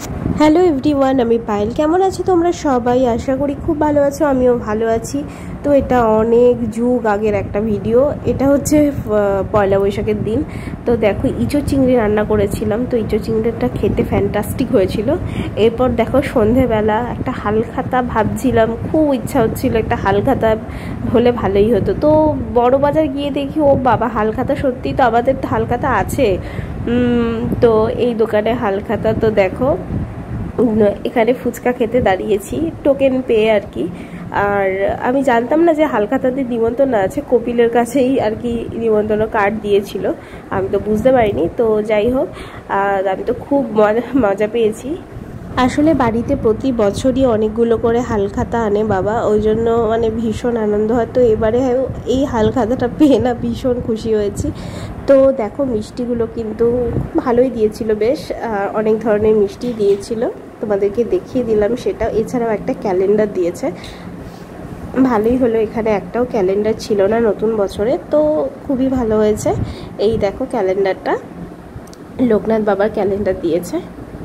Hello everyone, আমি পায়েল। কেমন আছো তোমরা সবাই? আশা করি খুব ভালো আছো, আমিও ভালো আছি। তো এটা অনেক যুগ আগের একটা ভিডিও। এটা হচ্ছে পয়লা বৈশাখের দিন। তো দেখো, ইঁচো চিংড়ি রান্না করেছিলাম। তো ইঁচো চিংড়িটা খেতে ফ্যান্টাস্টিক হয়েছিল। এরপর দেখো, সন্ধেবেলা একটা হালখাতা ভাবছিলাম, খুব ইচ্ছা হচ্ছিল একটা হালখাতা হলে ভালোই হতো। তো বড় বাজার গিয়ে দেখি, ও বাবা, হালখাতা! সত্যিই তো আমাদের তো হালখাতা আছে। তো এই দোকানে হালখাতা। তো দেখো, এখানে ফুচকা খেতে দাঁড়িয়েছি টোকেন পেয়ে আর কি। আর আমি জানতাম না যে হালখাতাতে নিমন্ত্রণ আছে, কপিলের কাছেই আর কি নিমন্ত্রণ কার্ড দিয়েছিল। আমি তো বুঝতে পারিনি। তো যাই হোক, আমি তো খুব মজা পেয়েছি। আসলে বাড়িতে প্রতি বছরই অনেকগুলো করে হালখাতা আনে বাবা, ওই জন্য মানে ভীষণ আনন্দ হয়। তো এবারে এই হালখাতাটা পেয়ে না ভীষণ খুশি হয়েছি। তো দেখো, মিষ্টিগুলো কিন্তু ভালোই দিয়েছিল, বেশ অনেক ধরনের মিষ্টি দিয়েছিল। তোমাদেরকে দেখিয়ে দিলাম সেটা। এছাড়াও একটা ক্যালেন্ডার দিয়েছে, ভালোই হলো। এখানে একটাও ক্যালেন্ডার ছিল না নতুন বছরে, তো খুবই ভালো হয়েছে। এই দেখো ক্যালেন্ডারটা, লোকনাথ বাবার ক্যালেন্ডার দিয়েছে।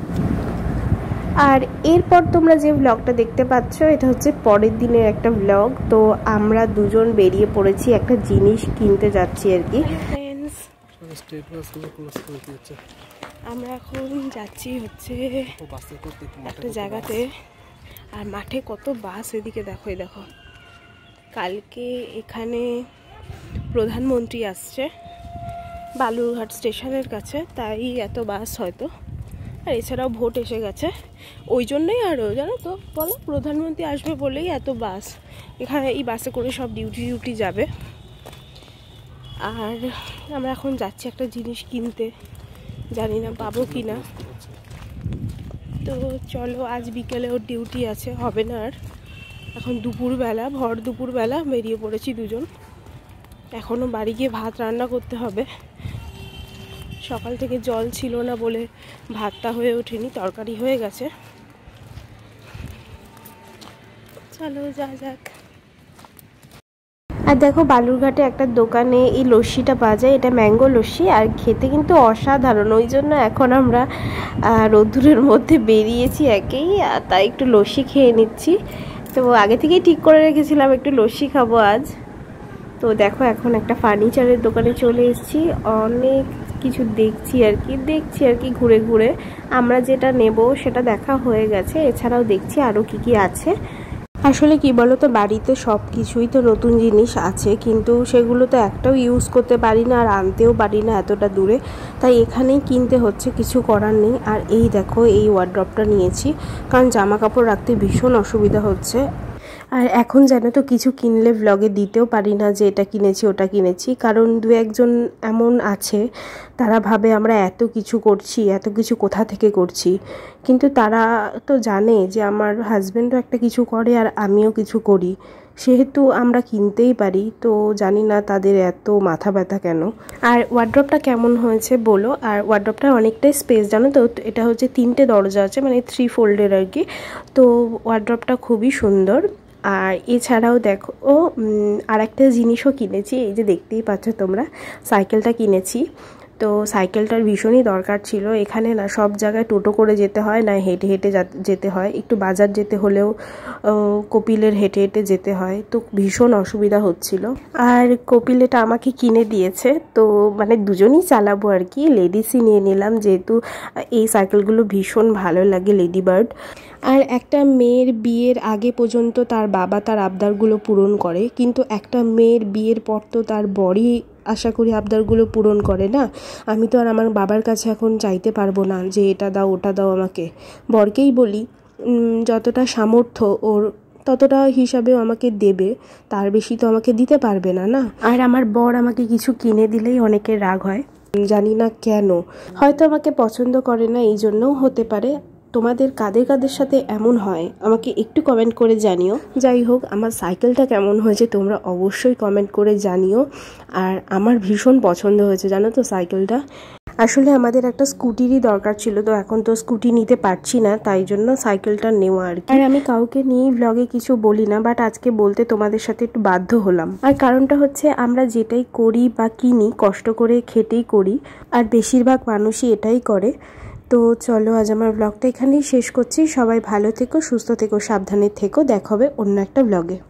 আর এরপর তোমরা যে ব্লগটা দেখতে পাচ্ছ, এটা হচ্ছে পরের দিনের একটা ব্লগ। তো আমরা দুজন বেরিয়ে পড়েছি, একটা জিনিস কিনতে যাচ্ছি আর কি। আমরা এখন যাচ্ছি হচ্ছে একটা জায়গাতে। আর মাঠে কত বাস, এদিকে দেখো, এই দেখো। কালকে এখানে প্রধানমন্ত্রী আসছে বালুরঘাট স্টেশনের কাছে, তাই এত বাস হয়তো। আর এছাড়াও ভোট এসে গেছে, ওই জন্যই আরও, জানো তো, বলো, প্রধানমন্ত্রী আসবে বলেই এত বাস এখানে। এই বাসে করে সব ডিউটি যাবে। আর আমরা এখন যাচ্ছি একটা জিনিস কিনতে, জানি না পাবো কি না। তো চলো, আজ বিকেলে ওর ডিউটি আছে, হবে না আর। এখন দুপুরবেলা, ভর দুপুরবেলা বেরিয়ে পড়েছি দুজন। এখনও বাড়ি গিয়ে ভাত রান্না করতে হবে। সকাল থেকে জল ছিল না বলে ভাতটা হয়ে ওঠেনি, তরকারি হয়ে গেছে। চলো যা যাক। আর দেখো, বালুরঘাটে একটা দোকানে এই লস্যিটা পাওয়া যায়, এটা ম্যাঙ্গো লস্যি, আর খেতে কিন্তু অসাধারণ। ওই জন্য এখন আমরা রোদ্দুরের মধ্যে বেরিয়েছি একেই, তাই একটু লস্যি খেয়ে নিচ্ছি। তো আগে থেকেই ঠিক করে রেখেছিলাম একটু লস্যি খাবো আজ। তো দেখো, এখন একটা ফার্নিচারের দোকানে চলে এসেছি। অনেক কিছু দেখছি আর কি ঘুরে ঘুরে। আমরা যেটা নেব সেটা দেখা হয়ে গেছে, এছাড়াও দেখছি আরও কি কি আছে। আসলে কি বলো তো, বাড়িতে সব কিছুই তো নতুন জিনিস আছে, কিন্তু সেগুলো তো একটাও ইউজ করতে পারি না, আর আনতেও পারি না এতটা দূরে। তাই এখানেই কিনতে হচ্ছে, কিছু করার নেই। আর এই দেখো, এই ওয়ার্ড্রপটা নিয়েছি, কারণ জামা কাপড় রাখতে ভীষণ অসুবিধা হচ্ছে। আর এখন জানো তো, কিছু কিনলে ব্লগে দিতেও পারি না যে এটা কিনেছি ওটা কিনেছি, কারণ দু একজন এমন আছে তারা ভাবে আমরা এত কিছু করছি, এত কিছু কোথা থেকে করছি। কিন্তু তারা তো জানে যে আমার হাজব্যান্ডও একটা কিছু করে আর আমিও কিছু করি, সেহেতু আমরা কিনতেই পারি। তো জানি না তাদের এত মাথা ব্যথা কেন। আর ওয়ার্ড্রপটা কেমন হয়েছে বলো। আর ওয়ার্ড্রপটা অনেকটাই স্পেস, জানো তো, এটা হচ্ছে 3টে দরজা আছে, মানে 3 ফোল্ডের আর কি। তো ওয়ার্ড্রপটা খুবই সুন্দর। আর এছাড়াও দেখো, আর একটা জিনিসও কিনেছি, এই যে দেখতেই পাচ্ছ তোমরা, সাইকেলটা কিনেছি। তো সাইকেলটার ভীষণই দরকার ছিল। এখানে না সব জায়গায় টোটো করে যেতে হয়, না হেঁটে হেঁটে যেতে হয়। একটু বাজার যেতে হলেও কপিলের হেঁটে হেঁটে যেতে হয়, তো ভীষণ অসুবিধা হচ্ছিল। আর কপিল এটা আমাকে কিনে দিয়েছে, তো মানে দুজনেই চালাবো আর কি। লেডিসই নিয়ে নিলাম, যেহেতু এই সাইকেলগুলো ভীষণ ভালো লাগে, লেডি বার্ড। আর একটা মেয়ের বিয়ের আগে পর্যন্ত তার বাবা তার আবদারগুলো পূরণ করে, কিন্তু একটা মেয়ের বিয়ের পর তো তার বরই আশা করি আবদারগুলো পূরণ করে না। আমি তো আর আমার বাবার কাছে এখন চাইতে পারবো না যে এটা দাও ওটা দাও আমাকে। বরকেই বলি যতটা সামর্থ্য ওর ততটা হিসাবেও আমাকে দেবে, তার বেশি তো আমাকে দিতে পারবে না। না, আর আমার বর আমাকে কিছু কিনে দিলেই অনেকের রাগ হয়, জানি না কেন। হয়তো আমাকে পছন্দ করে না, এই জন্যও হতে পারে। তোমাদের কাদের কাদের সাথে এমন হয় আমাকে একটু কমেন্ট করে জানিও। যাই হোক, আমার সাইকেলটা কেমন হয়েছে তোমরা অবশ্যই কমেন্ট করে জানিও। আর আমার ভীষণ পছন্দ হয়েছে, জানো তো সাইকেলটা। আসলে আমাদের একটা স্কুটিরই দরকার ছিল, তো এখন তো স্কুটি নিতে পারছি না, তাই জন্য সাইকেলটা নেওয়া আর কি। আর আমি কাউকে নিয়ে ব্লগে কিছু বলি না, বাট আজকে বলতে তোমাদের সাথে একটু বাধ্য হলাম। আর কারণটা হচ্ছে, আমরা যেটাই করি বা কিনি কষ্ট করে খেটেই করি, আর বেশিরভাগ মানুষই এটাই করে। তো চলো আজ আমার ব্লগটা এখানেই শেষ করছি। সবাই ভালো থেকো, সুস্থ থেকো, সাবধানে থেকো। দেখা হবে অন্য একটা ব্লগে।